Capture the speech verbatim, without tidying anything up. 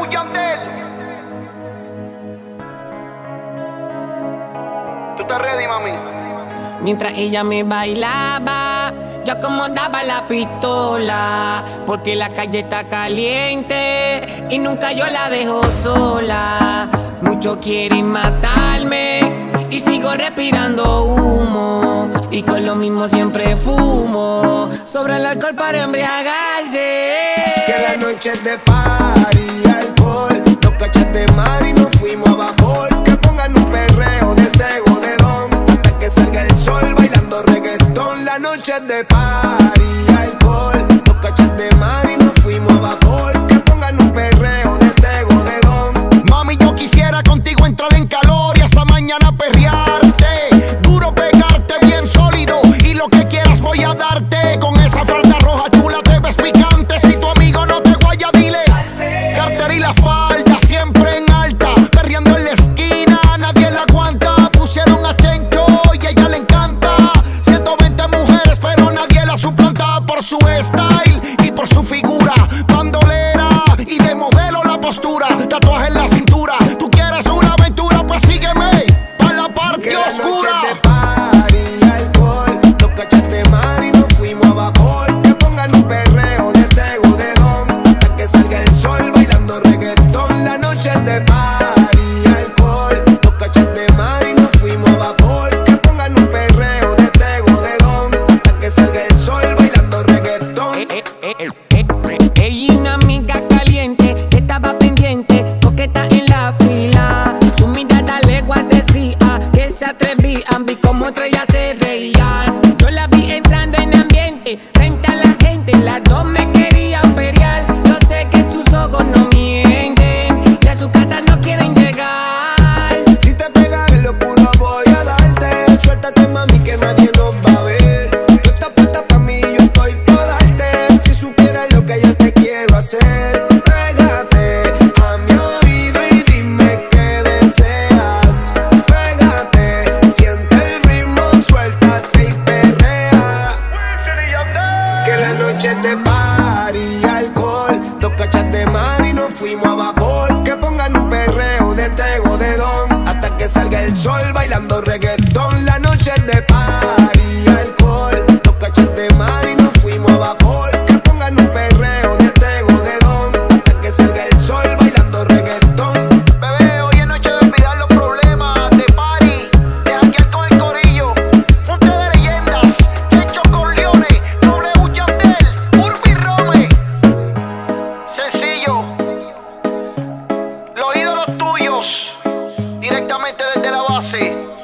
Yandel. ¿Tú estás ready, mami? Mientras ella me bailaba, yo acomodaba la pistola, porque la calle está caliente y nunca yo la dejo sola. Muchos quieren matarme y sigo respirando humo, y con lo mismo siempre fumo. Sobra el alcohol para embriagarse. Que la noche es de party, alcohol, nos cachas de mar y nos fuimos a vapor. Que pongan un perreo de tego de don, hasta que salga el sol bailando reggaetón. La noche es de party, alcohol, nos cachas de mar y nos fuimos a vapor. Que pongan un perreo de tego de don. Mami, yo quisiera contigo entrar en calor y hasta mañana perrearte. Duro pegarte bien sólido, y lo que quieras voy a darte. Con esa falda roja chula te ves picante. Si tu amigo no te guaya, dile Carter y la falda siempre en alta, perreando en la esquina, nadie la aguanta. Pusieron a Chencho y a ella le encanta. ciento veinte mujeres pero nadie la suplanta, por su style y por su figura. Bandolera y de modelo la postura, tatuaje en la cintura. Tú quieres una aventura, pues sígueme pa' la parte oscura. Que la noche es de party, alcohol, nos cachas de mar y nos fuimos a vapor. Que pongan un perreo de tego de don, hasta que salga el sol bailando reggaetón. La noche es de party, alcohol, nos cachas de mar y nos fuimos a vapor. Que pongan un perreo de tego de don, hasta que salga el sol bailando reggaetón. Eh, eh, eh, eh, eh. Ella una amiga caliente que estaba pendiente, coqueta en la fila. Su mirada leguas decía que se atrevían, vi como entre ellas se reían. Yo la vi entrando en ambiente frente a la gente, las dos me querían pelear. Yo sé que sus ojos no mienten y a su casa no quieren llegar. Si te pegas en lo puro voy a darte. Suéltate, mami, que nadie nos va a ver. Tú estás puesta pa' mí, yo estoy pa' darte. Si supieras lo que yo te quiero hacer, pégate a mi oído y dime qué deseas. Pégate, siente el ritmo, suéltate y perrea. Que la noche es de party, alcohol, dos cachas de mar y nos fuimos a vapor. Que pongan un perreo de tego de don, hasta que salga el sol bailando reggaetón. La noche es de party, alcohol, dos cachas de mar y nos fuimos a vapor. Que pongan un perreo de tego de don, hasta que salga el sol bailando reggaetón. Bebé, hoy es noche de olvidar los problemas de party, de janguear con el corillo. Junte de leyendas, Chencho Corleone, W Yandel, Urbi Rome. Sencillo, los ídolos tuyos, directamente desde la base.